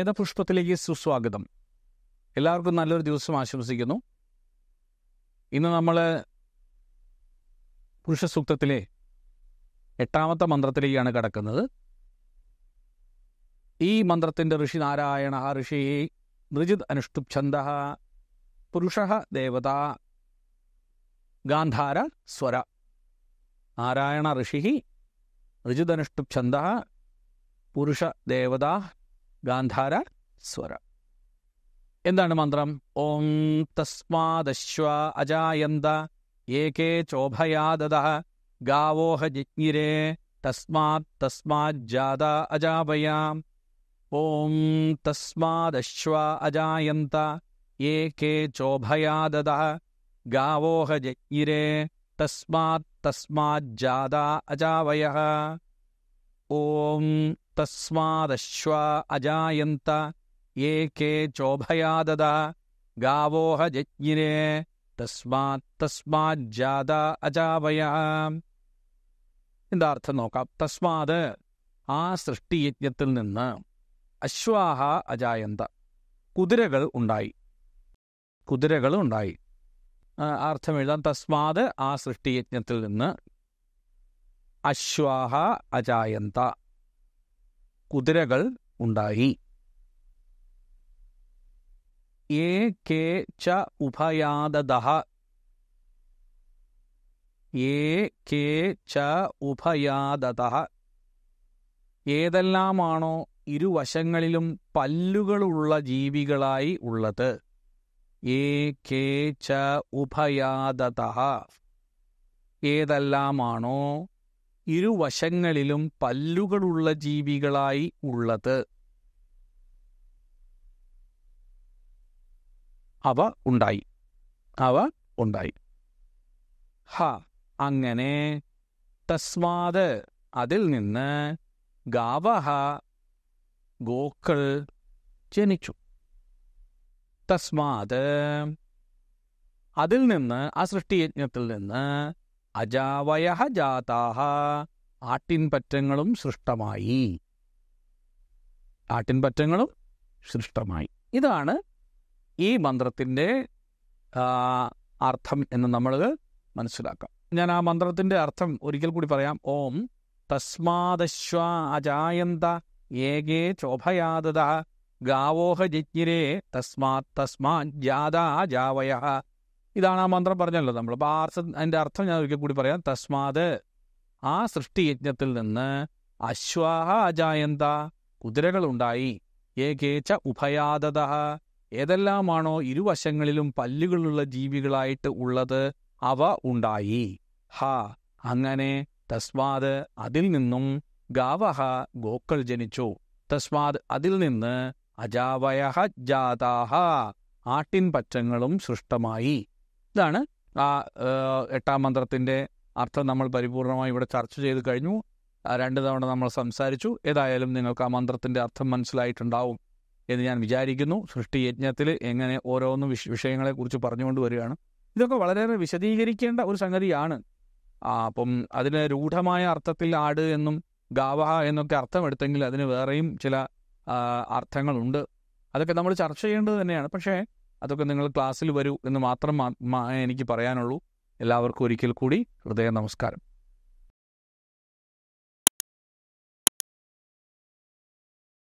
വേദപുഷ്പത്തിലേക്ക് സുസ്വാഗതം. എല്ലാവർക്കും നല്ലൊരു ദിവസം ആശംസിക്കുന്നു. ഇന്ന് നമ്മൾ പുരുഷസൂക്തത്തിലെ 8ാമത്തെ മന്ത്രത്തിലേക്കാണ് കടക്കുന്നത്. ഈ മന്ത്രത്തിൻ്റെ ഋഷി നാരായണ ഋഷി നൃജിത് അനുഷ്ടുപ് ഛന്ദ പുരുഷ ദേവത ഗാന്ധാര സ്വര. നാരായണ ഋഷി നൃജിത് അനുഷ്ടുപ് ഛന്ദ പുരുഷ ദേവത ഗാന്ധാര സ്വര. എന്താണ് മന്ത്രം? ഓം തസ്മാദശ്വ അജായന്ത ഏകേ ചോഭയാദദഃ ഗാവോഹ ജിജ്ഞിരേ തസ്മാത് ജാത അജാവയാം. ഓം തസ്മാദശ്വ അജായന്ത ഏകേ ചോഭയാദദഃ ഗാവോഹ ജിജ്ഞിരേ തസ്മാത് ജാത അജാവയഃ. ഓം തസ്മാദശ്വ അജായന്ത ഏകേ ചോഭയാദദഃ ഗാവോഹ ജിജ്ഞിരേ തസ്മാത് ജാത അജാവയഃ. എന്താ അർത്ഥം നോക്കാം. തസ്മാത്, ആ സൃഷ്ടിയജ്ഞത്തിൽ നിന്ന്, അശ്വാഹ അജായന്ത, കുതിരകൾ ഉണ്ടായി. അർത്ഥം എഴുതാം. തസ്മാത്, ആ സൃഷ്ടിയജ്ഞത്തിൽ നിന്ന്, അശ്വാഹ അജായന്ത, കുതിരകൾ ഉണ്ടായി. ഏകേ ച ഉഭയാദദഃ, ഏകേ ച ഉഭയാദദഃ, ഏതെല്ലാമാണോ ഇരുവശങ്ങളിലും പല്ലുകളുള്ള ജീവികളായി ഉള്ളത്. ഏകേ ച ഉഭയാദദഃ, ഏതെല്ലാമാണോ ഇരുവശങ്ങളിലും പല്ലുകളുള്ള ജീവികളായി ഉള്ളത്, അവ ഉണ്ടായി. ഹ, അങ്ങനെ, തസ്മാത്, അതിൽ നിന്ന്, ഗാവഹ, ഗോക്കൾ ജനിച്ചു. തസ്മാത്, അതിൽ നിന്ന്, ആ സൃഷ്ടിയജ്ഞത്തിൽ നിന്ന്, അജാവയഃ ജാതാഃ, ആട്ടിൻപറ്റങ്ങളും സൃഷ്ടമായി. ഇതാണ് ഈ മന്ത്രത്തിൻ്റെ അർത്ഥം എന്ന് നമ്മൾ മനസ്സിലാക്കാം. ഞാൻ ആ മന്ത്രത്തിൻ്റെ അർത്ഥം ഒരിക്കൽ കൂടി പറയാം. ഓം തസ്മാദശ്വ അജായന്ത ഏകേ ചോഭയാദദഃ ഗാവോഹ ജിജ്ഞിരേ തസ്മാത് ജാതാ ജാവയഃ. ഇതാണ് ആ മന്ത്രം പറഞ്ഞല്ലോ നമ്മൾ. അപ്പോൾ അതിൻ്റെ അർത്ഥം ഞാൻ ഒരിക്കൽ കൂടി പറയാം. തസ്മാത്, ആ സൃഷ്ടിയജ്ഞത്തിൽ നിന്ന്, അശ്വാഹ അജായന്ത, കുതിരകളുണ്ടായി, ഏകേച്ച ഉഭയാദദഃ, ഏതെല്ലാമാണോ ഇരുവശങ്ങളിലും പല്ലുകളുള്ള ജീവികളായിട്ട് ഉള്ളത്, അവ ഉണ്ടായി. ഹ, അങ്ങനെ, തസ്മാത്, അതിൽ നിന്നും, ഗാവഹ, ഗോക്കൾ ജനിച്ചു. തസ്മാത്, അതിൽ നിന്ന്, അജാവയഃ ജാതാഃ, ആട്ടിൻപറ്റങ്ങളും സൃഷ്ടമായി. ഇതാണ് ആ 8ാം മന്ത്രത്തിൻ്റെ അർത്ഥം. നമ്മൾ പരിപൂർണമായി ഇവിടെ ചർച്ച ചെയ്ത് കഴിഞ്ഞു. 2 തവണ നമ്മൾ സംസാരിച്ചു. ഏതായാലും നിങ്ങൾക്ക് ആ മന്ത്രത്തിൻ്റെ അർത്ഥം മനസ്സിലായിട്ടുണ്ടാവും എന്ന് ഞാൻ വിചാരിക്കുന്നു. സൃഷ്ടിയജ്ഞത്തിൽ എങ്ങനെ ഓരോന്നും വിഷയങ്ങളെക്കുറിച്ച് പറഞ്ഞുകൊണ്ട് വരികയാണ്. ഇതൊക്കെ വളരെയേറെ വിശദീകരിക്കേണ്ട ഒരു സംഗതിയാണ്. അപ്പം അതിന് രൂഢമായ അർത്ഥത്തിൽ ആട് എന്നും ഗാവഹ എന്നൊക്കെ അർത്ഥമെടുത്തെങ്കിൽ അതിന് വേറെയും ചില അർത്ഥങ്ങളുണ്ട്. അതൊക്കെ നമ്മൾ ചർച്ച ചെയ്യേണ്ടത് തന്നെയാണ്. പക്ഷേ അതൊക്കെ നിങ്ങൾ ക്ലാസ്സിൽ വരൂ എന്ന് മാത്രം എനിക്ക് പറയാനുള്ളൂ. എല്ലാവർക്കും ഒരിക്കൽ കൂടി ഹൃദയ നമസ്കാരം.